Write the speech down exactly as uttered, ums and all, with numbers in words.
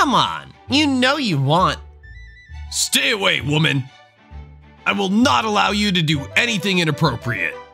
Come on, you know you want. Stay away, woman. I will not allow you to do anything inappropriate.